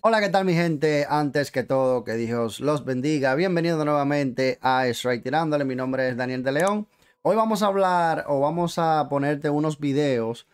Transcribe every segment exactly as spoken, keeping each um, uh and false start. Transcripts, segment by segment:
Hola, ¿qué tal mi gente? Antes que todo, que Dios los bendiga. Bienvenido nuevamente a Strike Tirándole. Mi nombre es Daniel de León. Hoy vamos a hablar o vamos a ponerte unos videos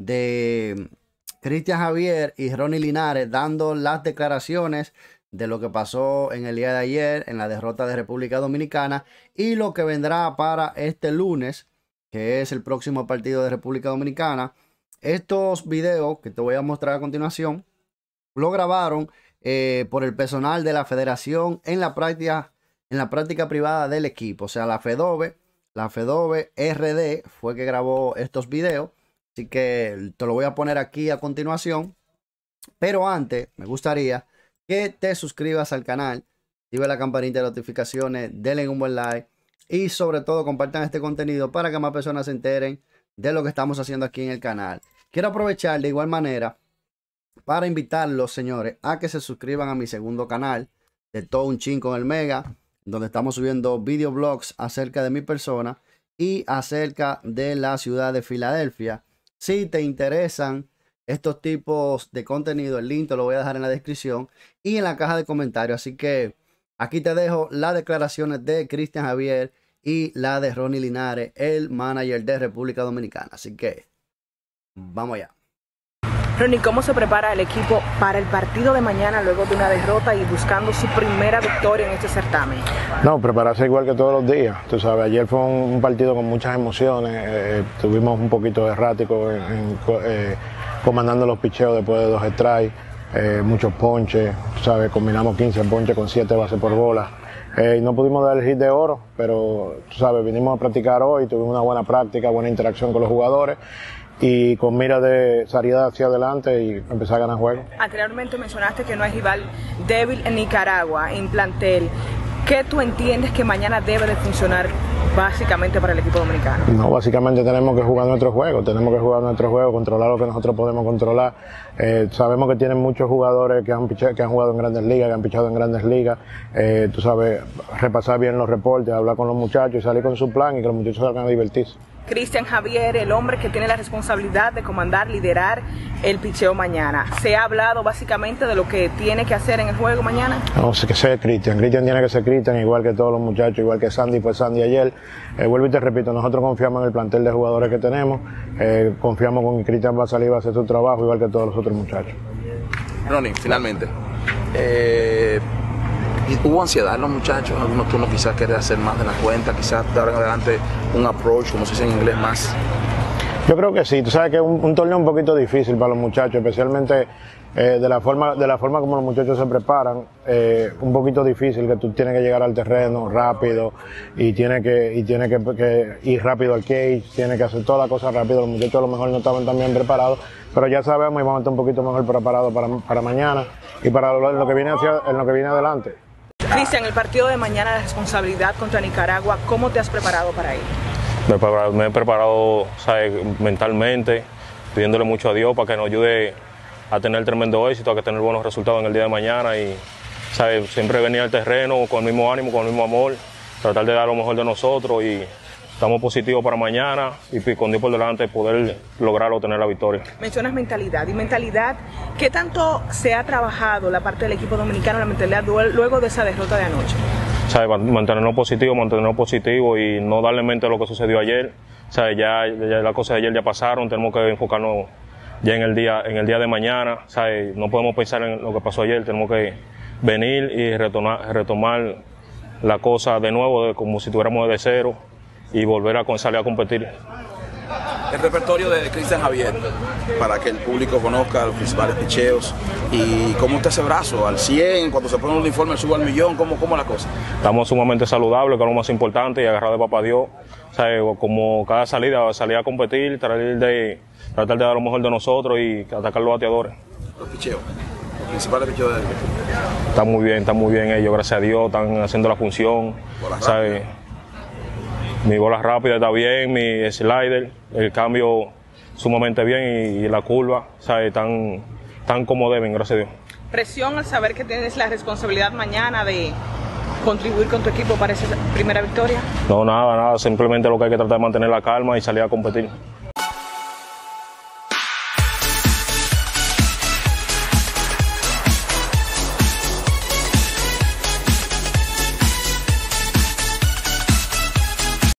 de Cristian Javier y Ronnie Linares dando las declaraciones de lo que pasó en el día de ayer en la derrota de República Dominicana y lo que vendrá para este lunes, que es el próximo partido de República Dominicana. Estos videos que te voy a mostrar a continuación lo grabaron eh, por el personal de la federación en la práctica en la práctica privada del equipo. O sea, la FEDOBE, la FEDOBE R D fue que grabó estos videos. Así que te lo voy a poner aquí a continuación. Pero antes, me gustaría que te suscribas al canal, active la campanita de notificaciones, denle un buen like y sobre todo compartan este contenido para que más personas se enteren de lo que estamos haciendo aquí en el canal. Quiero aprovechar de igual manera para invitarlos, señores, a que se suscriban a mi segundo canal de Todo Un Chin con el Mega, donde estamos subiendo videoblogs acerca de mi persona y acerca de la ciudad de Filadelfia. Si te interesan estos tipos de contenido, el link te lo voy a dejar en la descripción y en la caja de comentarios. Así que aquí te dejo las declaraciones de Cristian Javier y la de Ronnie Linares, el manager de República Dominicana. Así que vamos allá. Ronnie, ¿cómo se prepara el equipo para el partido de mañana luego de una derrota y buscando su primera victoria en este certamen? No, prepararse igual que todos los días. Tú sabes, ayer fue un, un partido con muchas emociones. Eh, tuvimos un poquito errático en, en, eh, comandando los picheos después de dos strikes, eh, muchos ponches. Tú sabes, combinamos quince ponches con siete bases por bola. Eh, y no pudimos dar el hit de oro, pero tú sabes, vinimos a practicar hoy, tuvimos una buena práctica, buena interacción con los jugadores. Y con mira de salir hacia adelante y empezar a ganar juegos. Anteriormente mencionaste que no hay rival débil en Nicaragua, en plantel. ¿Qué tú entiendes que mañana debe de funcionar básicamente para el equipo dominicano? No, básicamente tenemos que jugar nuestro juego, tenemos que jugar nuestro juego, controlar lo que nosotros podemos controlar. Eh, sabemos que tienen muchos jugadores que han, pichado, que han jugado en grandes ligas, que han pichado en grandes ligas. Eh, tú sabes, repasar bien los reportes, hablar con los muchachos y salir con su plan y que los muchachos salgan a divertirse. Cristian Javier, el hombre que tiene la responsabilidad de comandar, liderar el picheo mañana. ¿Se ha hablado básicamente de lo que tiene que hacer en el juego mañana? No, sé que sea Cristian. Cristian tiene que ser Cristian, igual que todos los muchachos, igual que Sandy fue Sandy ayer. Eh, vuelvo y te repito, nosotros confiamos en el plantel de jugadores que tenemos, eh, confiamos con que Cristian va a salir, va a hacer su trabajo, igual que todos los otros muchachos. Ronnie, finalmente, eh, ¿hubo ansiedad en los muchachos? Algunos turnos quizás querer hacer más de la cuenta, quizás de ahora en adelante un approach, como se dice en inglés, más. Yo creo que sí, tú sabes que es un, un torneo un poquito difícil para los muchachos, especialmente eh, de la forma de la forma como los muchachos se preparan, eh, un poquito difícil, que tú tienes que llegar al terreno rápido y tienes que y tienes que, que ir rápido al cage, tienes que hacer todas las cosas rápido. Los muchachos a lo mejor no estaban tan bien preparados, pero ya sabemos y vamos a estar un poquito mejor preparados para, para mañana y para lo, lo que viene hacia, en lo que viene adelante. Cristian, el partido de mañana, la responsabilidad contra Nicaragua, ¿cómo te has preparado para ir? Me he preparado, me he preparado ¿sabes? mentalmente, pidiéndole mucho a Dios para que nos ayude a tener tremendo éxito, a que tener buenos resultados en el día de mañana y ¿sabes? siempre venir al terreno con el mismo ánimo, con el mismo amor, tratar de dar lo mejor de nosotros y estamos positivos para mañana y con Dios por delante poder lograr obtener la victoria. Mencionas mentalidad y mentalidad, ¿qué tanto se ha trabajado la parte del equipo dominicano, la mentalidad luego de esa derrota de anoche? ¿Sabes? Mantenernos positivos, mantenernos positivos y no darle mente a lo que sucedió ayer. ¿Sabes? Ya, ya las cosas de ayer ya pasaron, tenemos que enfocarnos ya en el día, en el día de mañana. ¿Sabes? No podemos pensar en lo que pasó ayer, tenemos que venir y retomar, retomar la cosa de nuevo, de, como si tuviéramos de cero y volver a salir a competir. El repertorio de Cristian Javier, para que el público conozca los principales picheos y cómo está ese brazo, al cien, cuando se pone un uniforme sube al millón, cómo, cómo la cosa. Estamos sumamente saludables, que es lo más importante, y agarrado de papá Dios, ¿sabes? Como cada salida, salir a competir, tratar de, tratar de dar lo mejor de nosotros y atacar los bateadores. Los picheos, los principales picheos de... Están muy bien, están muy bien ellos, gracias a Dios, están haciendo la función, ¿sabes? Mi bola rápida está bien, mi slider, el cambio sumamente bien y, y la curva, ¿sabes? Tan, tan como deben, gracias a Dios. Presión al saber que tienes la responsabilidad mañana de contribuir con tu equipo para esa primera victoria. No, nada, nada, simplemente lo que hay que tratar de mantener la calma y salir a competir.